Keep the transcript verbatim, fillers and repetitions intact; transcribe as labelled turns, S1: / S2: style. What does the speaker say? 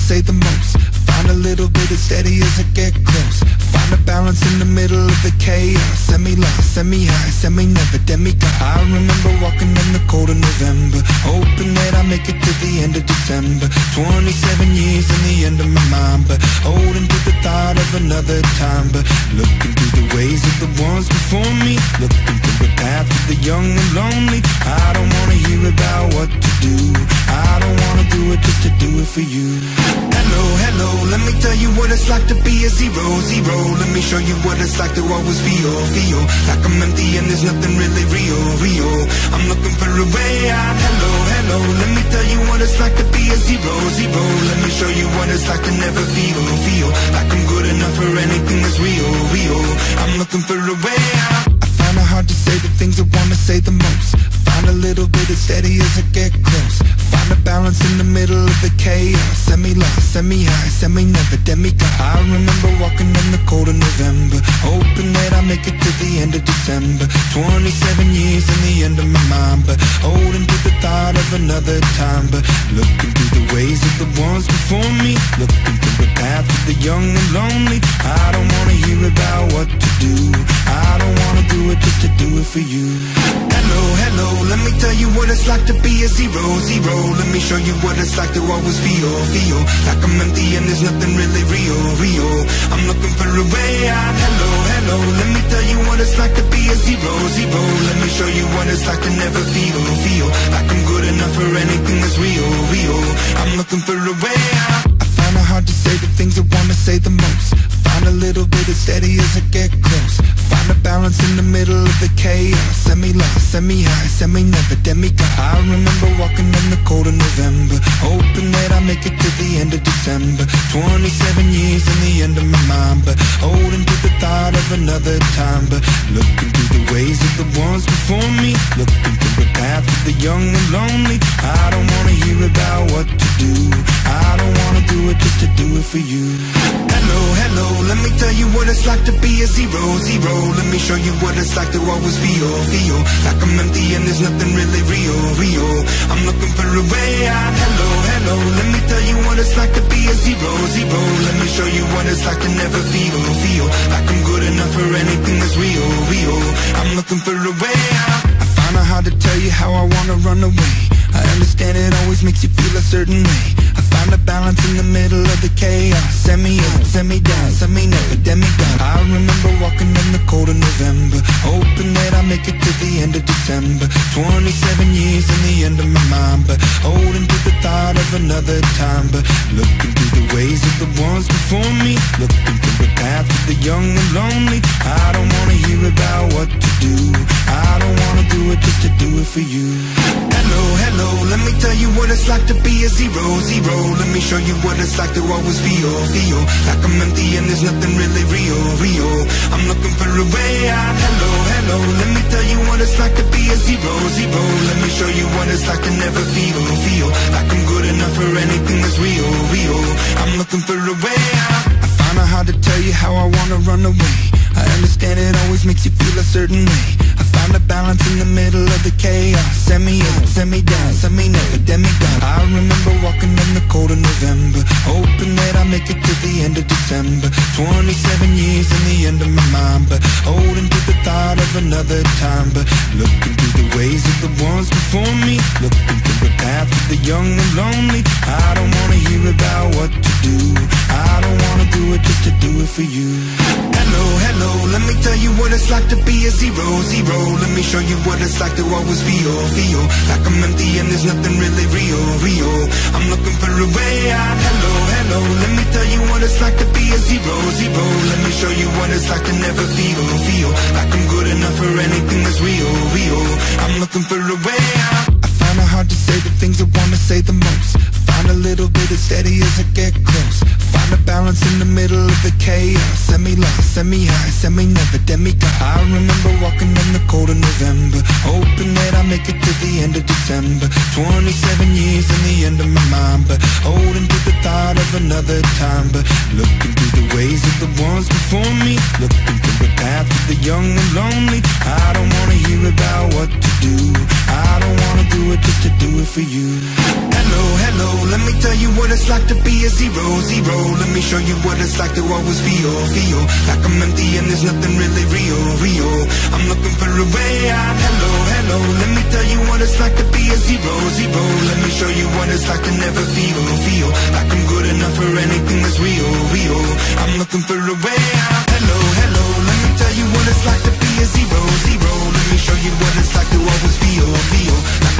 S1: say the most. Find a little bit of steady as I get close. Find a balance in the middle of the chaos. Semi-lost, semi-high, semi-never, demigod. I remember walking in the cold of November, hoping that I make it to the end of December. Twenty-seven years in the end of my mind, but holding to the thought of another time. But looking through the ways of the ones before me, looking through the path of the young and lonely. I don't wanna hear about what to do, I don't wanna do it just to do it for you. Hello, hello, let me tell you what it's like to be a zero, zero. Let me show you what it's like to always feel, feel like I'm empty and there's nothing really real, real. I'm looking for a way out. Hello, hello, let me tell you what it's like to be a zero, zero. Let me show you what it's like to never feel, feel like I'm good enough for anything that's real, real. I'm looking for a way out. I find it hard to say the things I wanna say the most. Find a little bit of steady as I get close. Find a balance in the middle of the chaos. Semi-lost, semi-high, semi-never, demigod. I remember walking in the cold of November, hoping that I make it to the end of December. Twenty-seven years in the end of my mind, but holding to the thought of another time. But looking through the ways of the ones before me, looking through the path of the young and lonely. I don't wanna hear about what to do, I don't wanna do it just to do it for you. Hello, hello, let me tell you what it's like to be a zero, zero. Let me show you what it's like to always feel, feel like I'm empty and there's nothing really real, real. I'm looking for a way out. Hello, hello, let me tell you what it's like to be a zero, zero. Let me show you what it's like to never feel, feel like I'm good enough for anything that's real, real. I'm looking for a way out. I find it hard to say the things I wanna say the most. Find a little bit of steady as I get close. Find a balance in the middle of the chaos. Semi-lost, semi-high, semi-never, demigod. I remember walking in the cold of November, hoping that I make it to the end of December. Twenty-seven years in the end of my mind, but holding to the thought of another time. But looking through the ways of the ones before me, looking through the path of the young and lonely. I don't wanna hear about what to do, I don't wanna do it just to do it for you. Hello, hello, let me tell you what it's like to be a zero, zero. Let me show you what it's like to always feel, feel like I'm empty and there's nothing really real, real. I'm looking for a way out. Hello, hello, let me tell you what it's like to be a zero, zero. Let me show you what it's like to never feel, feel like I'm good enough for anything that's real, real. I'm looking for a way out. I find it hard to tell you how I wanna run away. I understand it always makes you feel a certain way. I find a balance in the middle of the chaos. Semi-up, semi-down, semi-never, demigod. I remember walking in the cold of November, hoping that I make it to the end of December. Twenty-seven years in the end of my mind, but holding to the thought of another time. But looking through the ways of the ones before me, looking through the path of the young and lonely. I don't wanna hear about what to do, I don't wanna do it just to do it for you. Hello, hello, let me tell you what it's like to be a zero, zero. Let me show you what it's like to always feel, feel like I'm empty and there's nothing really real, real. I'm looking for a way out. Hello, hello, let me tell you what it's like to be a zero, zero. Let me show you what it's like to never feel, feel like I'm good enough for anything that's real, real. I'm looking for a way out. I find it hard to tell you how I wanna run away. I understand it always makes you feel a certain way. I find a balance in the middle of the chaos. Semi-up, semi-down, semi-never, demigod. I remember walking in the cold of November, hoping that I make it to the end of December. Twenty-seven years in the end of my mind, but holding to the thought of another time. But looking through the ways of the ones before me, looking through the path of the young and lonely. I don't wanna hear about what to do, I don't wanna do it just to do it for you. Hello, hello, let me tell you what it's like to be a zero, zero. Let me show you what it's like to always feel, feel like I'm empty and there's nothing really real, real. I'm looking for a way out. Hello, hello, let me tell you what it's like to be a zero, zero. Let me show you what it's like to never feel, feel like I'm good enough for anything that's real, real. I'm looking for a way out. I find it hard to say the things I wanna say the most. Find a little bit of steady as I get close. Find a balance in the middle of the chaos. Semi-lost, semi-high, semi-never, demigod. I remember walking in the cold of November, hoping that I make it to the end of December. Twenty-seven years in the end of my mind, but holding to the thought of another time. But looking through the ways of the ones before me, looking through the path of the young and lonely. I don't wanna hear about what to do, I don't wanna do it just to do it for you. Hello, hello, let me tell you what it's like to be a zero, zero. Let me show you what it's like to always feel, feel like I'm empty and there's nothing really real, real. I'm looking for a way out. Hello, hello, let me tell you what it's like to be a zero, zero. Let me show you what it's like to never feel, feel like I'm good enough for anything that's real, real. I'm looking for a way out. Hello, hello, let me tell you what it's like to be a zero, zero. Let me show you what it's like to always feel, feel like